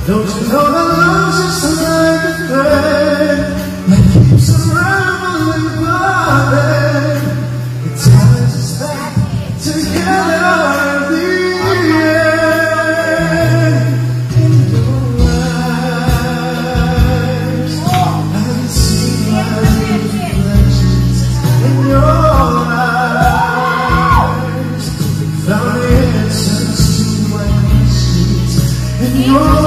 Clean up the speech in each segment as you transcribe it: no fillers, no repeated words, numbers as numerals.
Don't you know that love's just like a thread that keeps us rambling by? It ties us back together at the end. In your eyes, I can see my reflections. In your eyes, found the answers to my questions. In your eyes,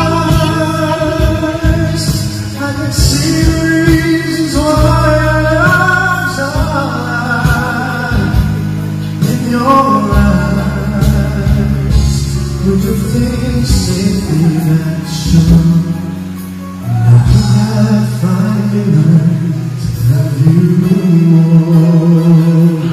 I can see the reasons why I'm tired. In your eyes, with the things safely that show, now I finally learned to love you more.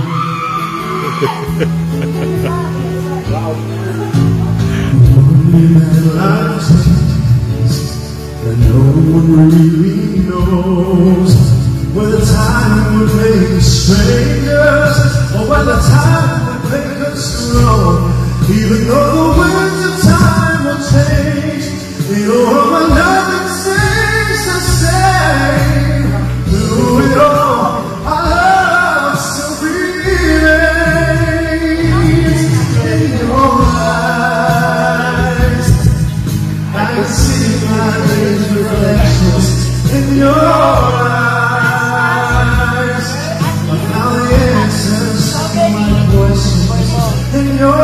Only that life takes, that no one really knows, where the time would make us strangers, or where the time would make us grow. Even though the winds of time will change, my nothing stays the same. Through it all, our love still remains. In your eyes, I can see my days' reflections. In your eyes, I found the answers to my questions. In your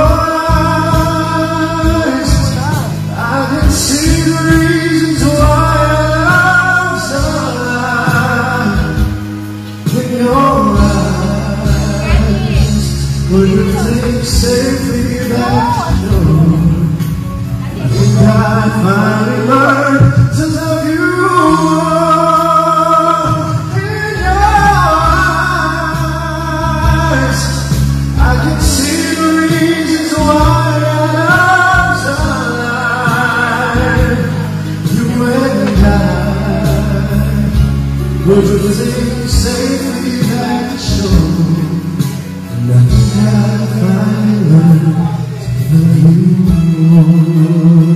eyes, I can see the reasons why I'm alive. In your eyes, will you take safely that door? I think I finally learned to love you more. In your eyes, I can see the reasons why I'm alive. You and I will do things safely that show. And I think I finally learned to love you more.